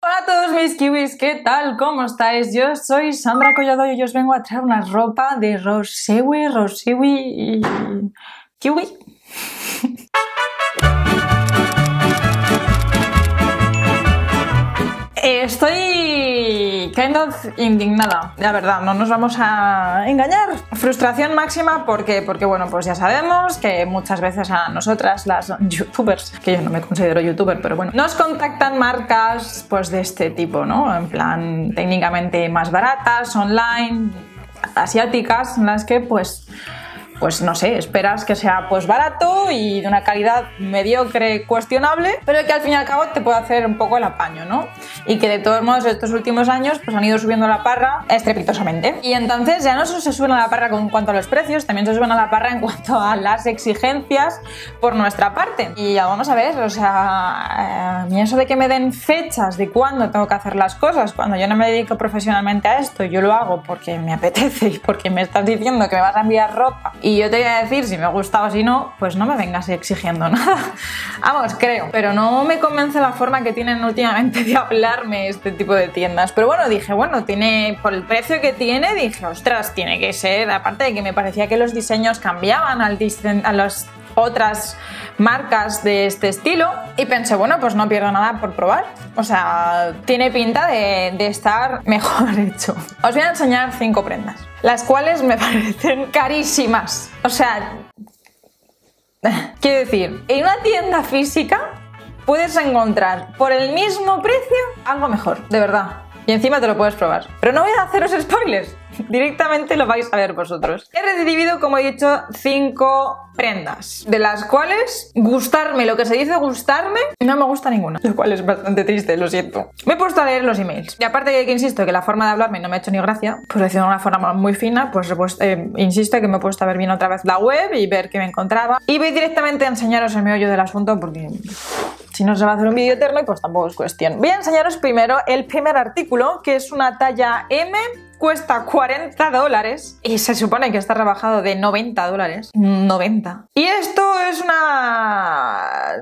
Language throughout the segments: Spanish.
Hola a todos mis kiwis, ¿qué tal? ¿Cómo estáis? Yo soy Sandra Collado y hoy os vengo a traer una ropa de Rosiwi y kiwi. Estoy kind of indignada, la verdad, no nos vamos a engañar. Frustración máxima porque bueno, pues ya sabemos que muchas veces a nosotras, las youtubers, que yo no me considero youtuber, pero bueno, nos contactan marcas pues de este tipo, ¿no? En plan, técnicamente más baratas, online, asiáticas, en las que pues no sé, esperas que sea pues barato y de una calidad mediocre, cuestionable, pero que al fin y al cabo te puede hacer un poco el apaño, ¿no? Y que de todos modos estos últimos años pues han ido subiendo la parra estrepitosamente. Y entonces ya no solo se suben a la parra en cuanto a los precios, también se suben a la parra en cuanto a las exigencias por nuestra parte. Y ya vamos a ver, o sea, a mí eso de que me den fechas de cuándo tengo que hacer las cosas, cuando yo no me dedico profesionalmente a esto, yo lo hago porque me apetece y porque me estás diciendo que me vas a enviar ropa y yo te voy a decir si me gusta o si no, pues no me vengas exigiendo nada. Vamos, creo. Pero no me convence la forma que tienen últimamente de hablarme este tipo de tiendas. Pero bueno, dije, bueno, tiene, por el precio que tiene, dije, ostras, tiene que ser, aparte de que me parecía que los diseños cambiaban a las otras marcas de este estilo, y pensé, bueno, pues no pierdo nada por probar. O sea, tiene pinta de estar mejor hecho. Os voy a enseñar 5 prendas, las cuales me parecen carísimas. O sea, quiero decir, en una tienda física puedes encontrar por el mismo precio algo mejor, de verdad. Y encima te lo puedes probar. Pero no voy a haceros spoilers, directamente lo vais a ver vosotros. He recibido, como he dicho, 5 prendas, de las cuales gustarme, lo que se dice gustarme, no me gusta ninguna, lo cual es bastante triste, lo siento. Me he puesto a leer los emails y aparte de que insisto que la forma de hablarme no me ha hecho ni gracia, pues decirlo de una forma muy fina, pues insisto que me he puesto a ver bien otra vez la web y ver qué me encontraba, y voy directamente a enseñaros el meollo del asunto porque si no se va a hacer un vídeo eterno y pues tampoco es cuestión. Voy a enseñaros primero el primer artículo, que es una talla M. Cuesta $40 y se supone que está rebajado de $90. 90. Y esto es una...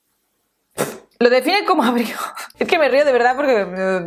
Lo define como abrigo. Es que me río de verdad porque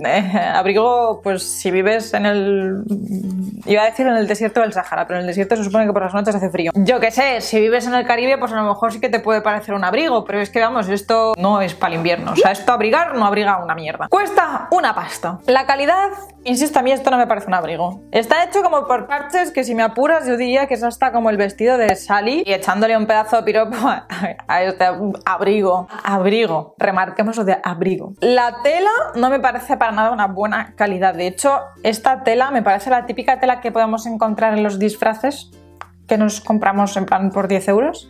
abrigo, pues si vives en el... Iba a decir en el desierto del Sahara, pero en el desierto se supone que por las noches hace frío. Yo qué sé, si vives en el Caribe, pues a lo mejor sí que te puede parecer un abrigo, pero es que vamos, esto no es para el invierno. O sea, esto abrigar no abriga una mierda. Cuesta una pasta. La calidad, insisto, a mí esto no me parece un abrigo. Está hecho como por parches que si me apuras yo diría que es hasta como el vestido de Sally y echándole un pedazo de piropo a este abrigo. Abrigo. Remarquemos lo de abrigo. La tela no me parece para nada una buena calidad. De hecho, esta tela me parece la típica tela que podemos encontrar en los disfraces que nos compramos en plan por 10 euros.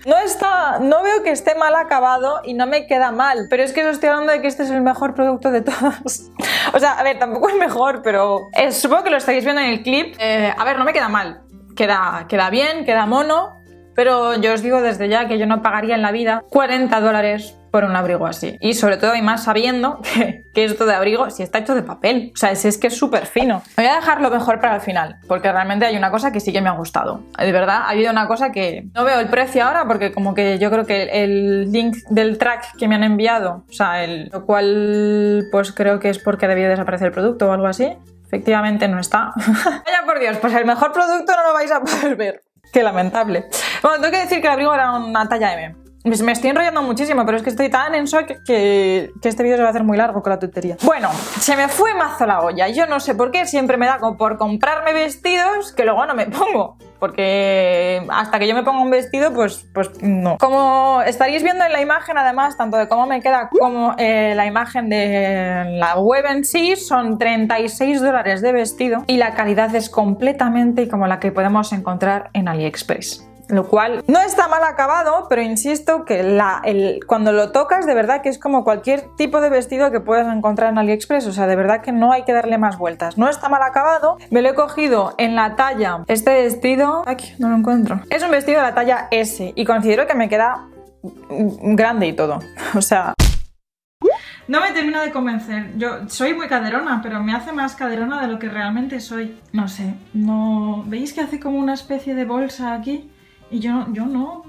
No veo que esté mal acabado y no me queda mal, pero es que os estoy hablando de que este es el mejor producto de todos. O sea, a ver, tampoco es mejor, pero supongo que lo estáis viendo en el clip. A ver, no me queda mal. Queda bien, queda mono, pero yo os digo desde ya que yo no pagaría en la vida $40 por un abrigo así. Y sobre todo y más sabiendo que esto de abrigo si está hecho de papel. O sea, es que es súper fino. Me voy a dejar lo mejor para el final, porque realmente hay una cosa que sí que me ha gustado. De verdad, ha habido una cosa que... No veo el precio ahora porque como que yo creo que el link del track que me han enviado, o sea, lo cual pues creo que es porque debía desaparecer el producto o algo así. Efectivamente no está. Vaya por Dios, pues el mejor producto no lo vais a poder ver. Qué lamentable. Bueno, tengo que decir que el abrigo era una talla M. Me estoy enrollando muchísimo, pero es que estoy tan en shock que este vídeo se va a hacer muy largo con la tontería. Bueno, se me fue mazo la olla. Yo no sé por qué siempre me da como por comprarme vestidos que luego no me pongo. Porque hasta que yo me ponga un vestido, pues no. Como estaréis viendo en la imagen, además, tanto de cómo me queda como la imagen de la web en sí, son $36 de vestido y la calidad es completamente como la que podemos encontrar en AliExpress. Lo cual no está mal acabado, pero insisto que cuando lo tocas de verdad que es como cualquier tipo de vestido que puedas encontrar en AliExpress. O sea, de verdad que no hay que darle más vueltas. No está mal acabado. Me lo he cogido en la talla... Este vestido... Aquí, no lo encuentro. Es un vestido de la talla S y considero que me queda grande y todo. O sea... No me termino de convencer. Yo soy muy caderona, pero me hace más caderona de lo que realmente soy. No sé, no... ¿Veis que hace como una especie de bolsa aquí? Y yo no,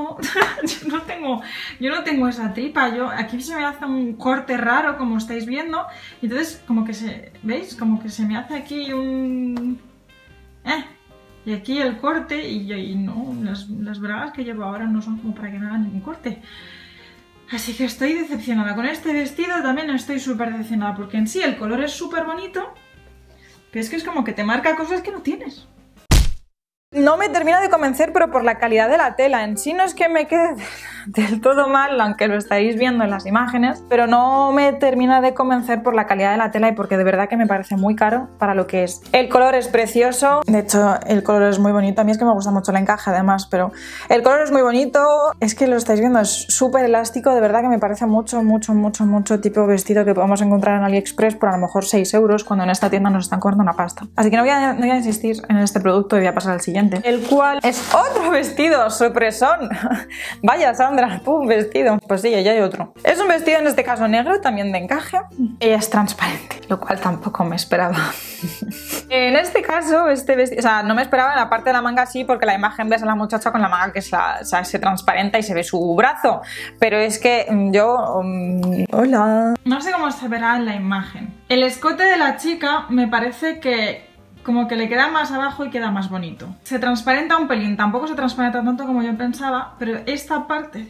yo no tengo esa tripa. Aquí se me hace un corte raro, como estáis viendo. Y entonces, como que ¿veis? Como que se me hace aquí un... Y aquí el corte, y no, las bragas que llevo ahora no son como para que me hagan ningún corte. Así que estoy decepcionada. Con este vestido también estoy súper decepcionada, porque en sí el color es súper bonito, pero es que es como que te marca cosas que no tienes. No me termina de convencer, pero por la calidad de la tela. En sí no es que me quede del todo mal, aunque lo estaréis viendo en las imágenes, pero no me termina de convencer por la calidad de la tela y porque de verdad que me parece muy caro para lo que es. El color es precioso, de hecho el color es muy bonito. A mí es que me gusta mucho el encaje además, pero el color es muy bonito. Es que lo estáis viendo, es súper elástico, de verdad que me parece mucho tipo vestido que podemos encontrar en AliExpress por a lo mejor 6 euros, cuando en esta tienda nos están cobrando una pasta. Así que no voy a insistir en este producto y voy a pasar al siguiente, el cual es otro vestido sorpresón. Vaya, Sandra, pum, vestido. Pues sí, ya hay otro. Es un vestido en este caso negro, también de encaje, y es transparente, lo cual tampoco me esperaba. En este caso, este vestido, o sea, no me esperaba en la parte de la manga, sí, porque la imagen ves a la muchacha con la manga que se transparenta y se ve su brazo, pero es que yo... hola. No sé cómo se verá en la imagen. El escote de la chica me parece que como que le queda más abajo y queda más bonito. Se transparenta un pelín, tampoco se transparenta tanto como yo pensaba, pero esta parte...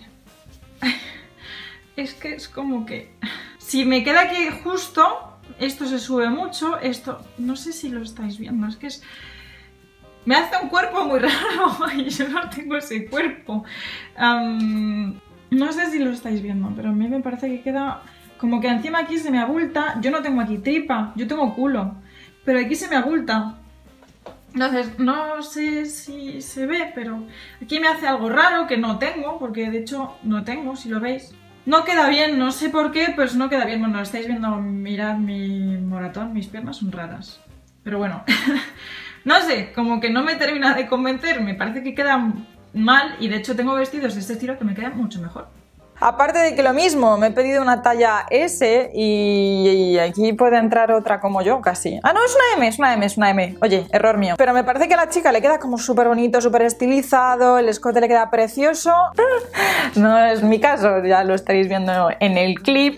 es que es como que... si me queda aquí justo, esto se sube mucho, esto... no sé si lo estáis viendo, es que es... me hace un cuerpo muy raro y yo no tengo ese cuerpo. No sé si lo estáis viendo, pero a mí me parece que queda... como que encima aquí se me abulta. Yo no tengo aquí tripa, yo tengo culo, pero aquí se me abulta. Entonces, no sé si se ve, pero aquí me hace algo raro que no tengo, porque de hecho no tengo, si lo veis. No queda bien, no sé por qué, pues no queda bien. Bueno, lo estáis viendo, mirad mi moratón, mis piernas son raras. Pero bueno, no sé, como que no me termina de convencer, me parece que queda mal, y de hecho tengo vestidos de este estilo que me quedan mucho mejor. Aparte de que lo mismo, me he pedido una talla S y aquí puede entrar otra como yo casi. Ah, no, es una M, es una M, es una M. Oye, error mío. Pero me parece que a la chica le queda como súper bonito, súper estilizado, el escote le queda precioso. No es mi caso, ya lo estaréis viendo en el clip.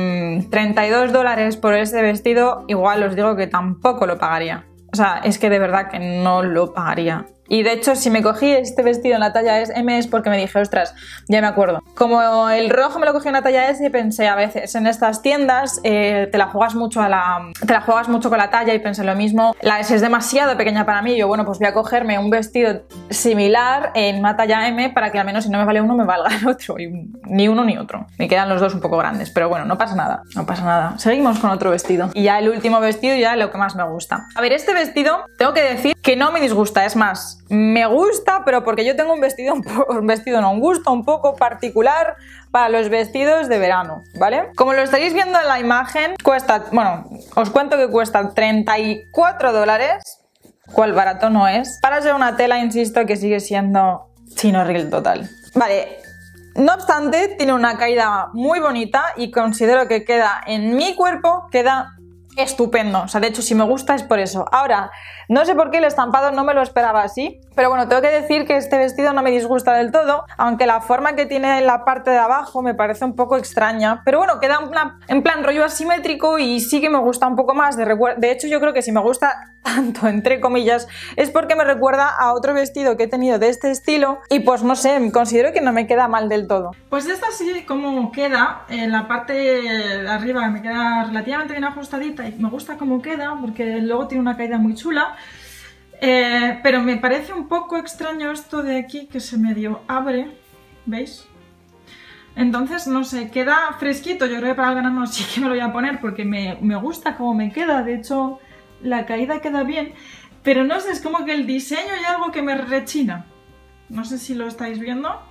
32 dólares por ese vestido, igual os digo que tampoco lo pagaría. O sea, es que de verdad que no lo pagaría. Y de hecho, si me cogí este vestido en la talla M es porque me dije, ostras, ya me acuerdo. Como el rojo me lo cogí en la talla S, pensé a veces en estas tiendas te la juegas mucho con la talla, y pensé lo mismo. La S es demasiado pequeña para mí. Yo, bueno, pues voy a cogerme un vestido similar en una talla M para que al menos si no me vale uno me valga el otro. Y ni uno ni otro. Me quedan los dos un poco grandes, pero bueno, no pasa nada. No pasa nada. Seguimos con otro vestido. Y ya el último vestido, ya lo que más me gusta. A ver, este vestido, tengo que decir que no me disgusta, es más, me gusta, pero porque yo tengo un gusto un poco particular para los vestidos de verano, ¿vale? Como lo estaréis viendo en la imagen, cuesta, bueno, os cuento que cuesta 34 dólares, cual barato no es, para ser una tela, insisto, que sigue siendo chino reel total. Vale, no obstante, tiene una caída muy bonita y considero que queda en mi cuerpo, queda estupendo. O sea, de hecho, si me gusta es por eso. Ahora, no sé por qué el estampado no me lo esperaba así, pero bueno, tengo que decir que este vestido no me disgusta del todo, aunque la forma que tiene en la parte de abajo me parece un poco extraña, pero bueno, queda en plan rollo asimétrico y sí que me gusta un poco más. De hecho, yo creo que si me gusta tanto, entre comillas, es porque me recuerda a otro vestido que he tenido de este estilo y pues no sé, considero que no me queda mal del todo. Pues esta sí, como queda, en la parte de arriba me queda relativamente bien ajustadita y me gusta cómo queda porque luego tiene una caída muy chula. Pero me parece un poco extraño esto de aquí que se medio abre, ¿veis? Entonces, no sé, queda fresquito. Yo creo que para el verano sí que me lo voy a poner porque me gusta cómo me queda. De hecho, la caída queda bien, pero no sé, es como que el diseño hay algo que me rechina. No sé si lo estáis viendo,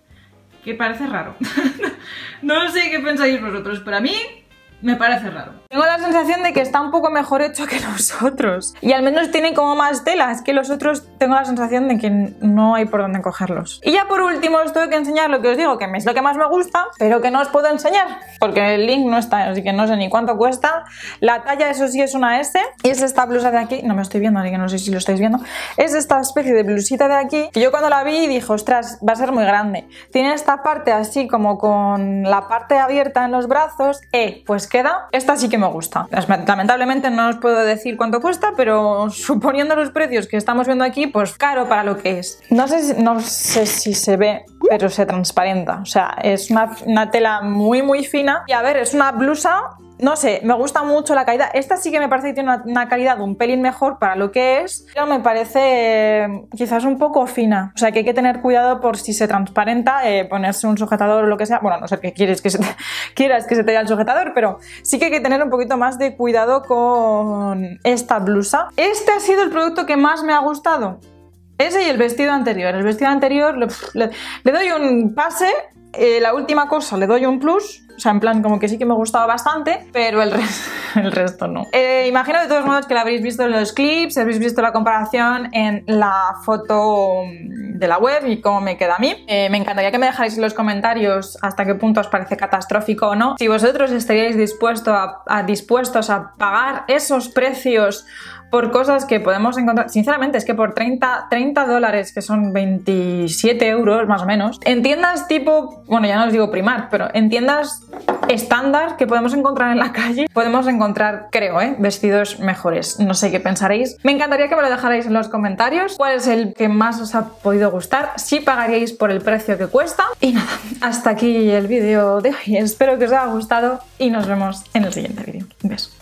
que parece raro. No sé qué pensáis vosotros, pero a mí me parece raro. tengo la sensación de que está un poco mejor hecho que los otros. Y al menos tiene como más tela. Es que los otros tengo la sensación de que no hay por dónde cogerlos. Y ya por último os tengo que enseñar lo que os digo, que es lo que más me gusta, pero que no os puedo enseñar, porque el link no está, así que no sé ni cuánto cuesta. La talla, eso sí, es una S. Y es esta blusa de aquí, no me estoy viendo, así que no sé si lo estáis viendo. Es esta especie de blusita de aquí, que yo cuando la vi dije, ostras, va a ser muy grande. Tiene esta parte así como con la parte abierta en los brazos. Pues queda. Esta sí que me gusta. Lamentablemente no os puedo decir cuánto cuesta, pero suponiendo los precios que estamos viendo aquí, pues caro para lo que es. No sé si se ve, pero se transparenta. O sea, es una tela muy fina. Y a ver, es una blusa, no sé, me gusta mucho la calidad. Esta sí que me parece que tiene una calidad un pelín mejor para lo que es, pero me parece quizás un poco fina. O sea, que hay que tener cuidado por si se transparenta, ponerse un sujetador o lo que sea. Bueno, no sé qué quieras que se te vea el sujetador, pero sí que hay que tener un poquito más de cuidado con esta blusa. Este ha sido el producto que más me ha gustado. Ese y el vestido anterior. El vestido anterior le doy un pase. La última cosa le doy un plus, o sea, en plan como que sí que me gustaba bastante, pero el resto no. Imagino de todos modos que lo habréis visto en los clips, habréis visto la comparación en la foto de la web y cómo me queda a mí. Me encantaría que me dejarais en los comentarios hasta qué punto os parece catastrófico o no. Si vosotros estaríais dispuestos a pagar esos precios por cosas que podemos encontrar, sinceramente es que por 30 dólares, que son 27 euros más o menos, en tiendas tipo, bueno, ya no os digo Primark, pero en tiendas estándar que podemos encontrar en la calle, podemos encontrar, creo, vestidos mejores. No sé qué pensaréis. Me encantaría que me lo dejarais en los comentarios. ¿Cuál es el que más os ha podido gustar? Si pagaríais por el precio que cuesta. Y nada, hasta aquí el vídeo de hoy. Espero que os haya gustado y nos vemos en el siguiente vídeo. Un beso.